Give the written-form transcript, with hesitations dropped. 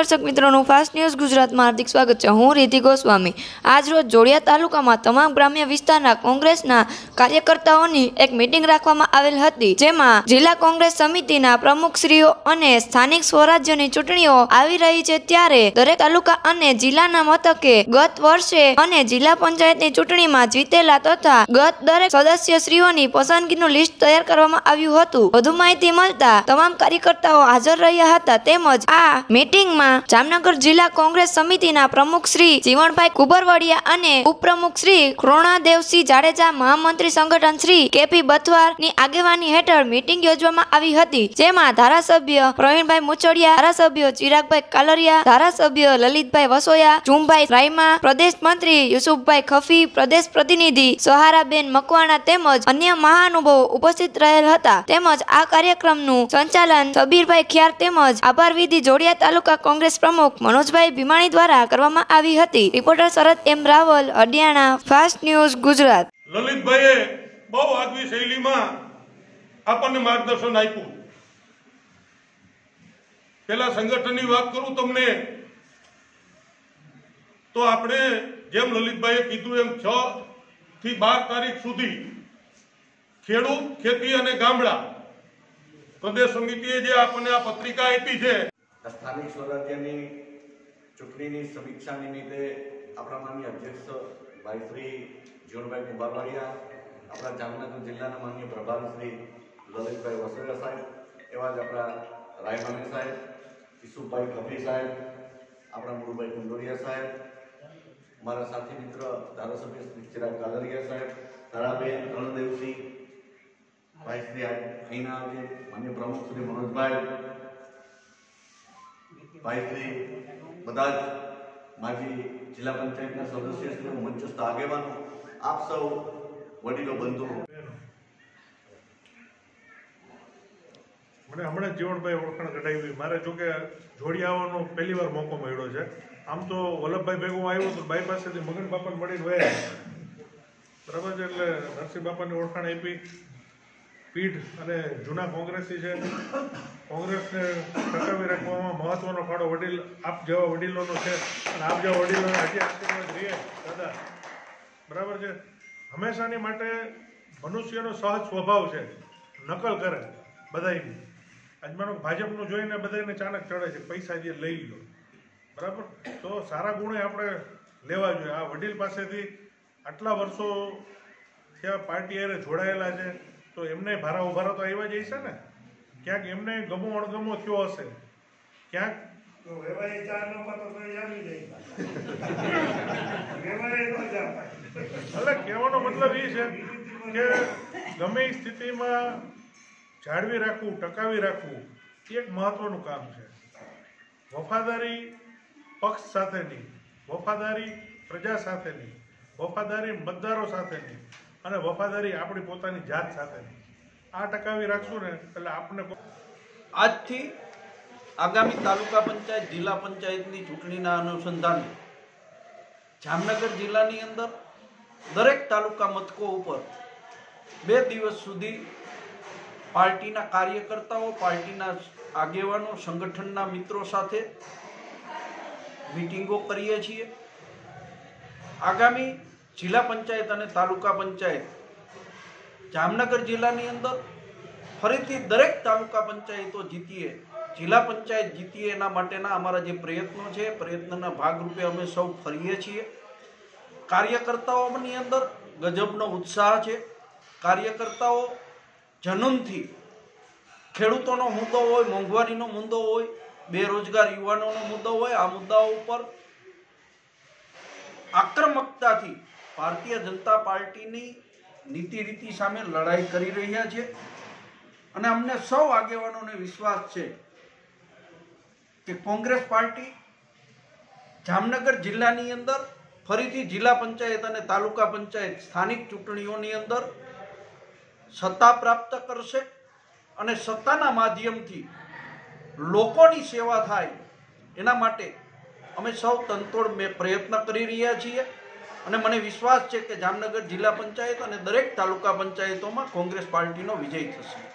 दर्शक मित्रों fast news Gujarat में हार्दिक स्वागत है। हूँ रिद्धि गोस्वामी। आज रोज जोड़िया तालुका में तमाम ग्राम्य विस्ताરના કોંગ્રેસના કાર્યકર્તાઓની એક મીટિંગ રાખવામાં આવેલ હતી, જેમાં જિલ્લા કોંગ્રેસ સમિતિના પ્રમુખશ્રીઓ અને સ્થાનિક સ્વરાજ્યની ચૂંટણીઓ આવી રહી છે, ત્યારે દરેક તાલુકા અને જિલ્લાના મથકે ગત વર્ષે અને જિલ્લા પંચાયતની ચૂંટણીમાં જીતેલા તથા ગત દરેક સદસ્યશ્રીઓની પસંદગીનું લિસ્ટ તૈયાર કરવામાં આવ્યું હતું। વધુ માહિતી મળતા તમામ કાર્યકર્તાઓ હાજર રહ્યા હતા। તેમજ આ મીટિંગમાં જામનગર જિલ્લા કોંગ્રેસ સમિતિના પ્રમુખ શ્રી જીવણભાઈ કુબરવડિયા અને ઉપપ્રમુખ શ્રી કૃણાદેવસિંહ જાડેજા, મહામંત્રી સંગઠન શ્રી કેપી બથવારની આગેવાની હેઠળ મીટિંગ યોજવામાં આવી હતી, જેમાં ધારાસભ્ય પ્રવીણભાઈ મુચડિયા, ધારાસભ્ય ચિરાગભાઈ કાલરિયા, ધારાસભ્ય લલિતભાઈ વસોયા, ચુમભાઈ રાયમા, પ્રદેશ મંત્રી યુસુફભાઈ ખફી, પ્રદેશ પ્રતિનિધિ સહારાબેન મકવાણા તેમજ અન્ય મહાનુભાવો ઉપસ્થિત રહેલ હતા। તેમજ આ કાર્યક્રમનું સંચાલન સબીરભાઈ ખ્યાર તેમજ આભાર વિધિ જોડિયા તાલુકા કોંગ્રેસ प्रमुख मनोजभाई भीमाणी द्वारा करवामां आवी हती। Reporter Sharad M Raval, Hadiyana, fast news Gujarat. Lalit bhai बहु आगवी शैली में आपने मार्गदर्शन आप्યું। पहला संगठन की बात करूं तमने तो आपने जेम ललित भाई कीधुं एम 6 થી 12 तारीख सुधी खेडूत खेती अने गामड़ा प्रदेश समितिए जे आपने आ पत्रिका आपी छे, स्थानिक स्वराज्यनी चूंटणीनी समीक्षा निमित्ते अपना माननीय अध्यक्ष भाई श्री जीवणभाई कुबरवडिया, अपना जामनगर जिल्लाना माननीय प्रभारी श्री ललितभाई वसोया साहेब, एवं अपना रायमानी साहेब, युसुफभाई खफी साहेब, अपना मुरुभाई कुंडोरिया साहेब, मारा साथी मित्र धारासभ्य श्री चिराग कालरिया साहेब, ताराबेन करणदेवसिंह भाई श्री अहीना माननीय प्रमुख श्री मनोजभाई भाई श्री बधा माजी जिला पंचायत सदस्य मंचस्थ आगेवानो, आप सौ वडीलो बंधु मैंने हमने जीवणभाई ओळखाण कढावी। मारे जो कि जोड़ी आवવાનો पहली बार मौको मळ्यो छे। आम तो वल्लभभाई भेगो आव्यो तो बाई पासेथी मगन बापाने मळीने वया बराबर छे, એટલે નરસિંહ બાપાની ઓળખાણ આપી। पीढ़ अने जूना कोंग्रेसी है, कोंग्रेस ने टकावी रखवामां महत्वनो फाळो वडील आप जेवा वडीलोनो छे अने आप जेवा वडीलोने हजी आशीर्वाद रहे दादा बराबर है। हमेशानी माटे मनुष्यनो सहज स्वभाव है, नकल करे बधाईनी। आज मानो भाजपनुं जोईने बधाईने चाणक चढ़े छे, पैसा जे लई लो बराबर, तो सारा गुणे आपणे लेवा जोईए। आ वडील पासेथी आटला वर्षो त्या पार्टी हारे जोड़ायेला छे, तो एमने भारा उभारा तो आव्या ज हशे ने, क्यांक एमने गमो अणगमो थयो हशे, क्यांक એટલે કહેવાનો મતલબ એ છે કે ગમે સ્થિતિમાં જાળવી રાખવું, ટકાવી રાખવું એ એક મહત્વનું કામ છે। વફાદારી પક્ષ સાથેની, વફાદારી પ્રજા સાથેની, વફાદારી મતદારો સાથેની અને વફાદારી આપણી પોતાની જાત સાથેની આ ટકાવી રાખશું ને એટલે આપણે આજથી આગામી તાલુકા પંચાયત જિલ્લા પંચાયતની ચૂંટણીના અનુસંધાને જામનગર જિલ્લાની અંદર દરેક તાલુકા મથકો ઉપર 2 દિવસ સુધી પાર્ટીના કાર્યકર્તાઓ, પાર્ટીના આગેવાનો, સંગઠનના મિત્રો સાથે મીટિંગો કરીએ છીએ। આગામી जिला पंचायत और तालुका पंचायत जामनगर जिल्लानी अंदर फरीथी दरेक तालुका पंचायतों जीतीए, जिला पंचायत जीतीए एना माटेना अमारा जे प्रयत्नों छे, प्रयत्नना भागरूपे अमे सौ फरीए छीए। कार्यकर्ताओनी अंदर गजबनो उत्साह छे। कार्यकर्ताओ जनूनथी खेडूतोनो मुद्दो होय, मोंघवारीनो मुद्दो होय, बेरोजगार युवानोनो मुद्दो होय, आ मुद्दाओ पर आक्रमकताथी भारतीय जनता पार्टी नीति रीति सामे लड़ाई करी रह्या छे। अने अमने सौ आगेवानोने विश्वास छे कि कांग्रेस पार्टी जामनगर जिल्लानी अंदर फरीथी जिला पंचायत अने तालुका पंचायत स्थानिक चूंटणीओनी अंदर सत्ता प्राप्त करशे अने सत्ताना माध्यमथी लोकोनी सेवा थाय एना माटे अमे सौ तनतोड़ में प्रयत्न करी रह्या छीए। અને મને વિશ્વાસ છે કે જામનગર જિલ્લા પંચાયત અને દરેક તાલુકા પંચાયતોમાં કોંગ્રેસ પાર્ટીનો વિજય થશે।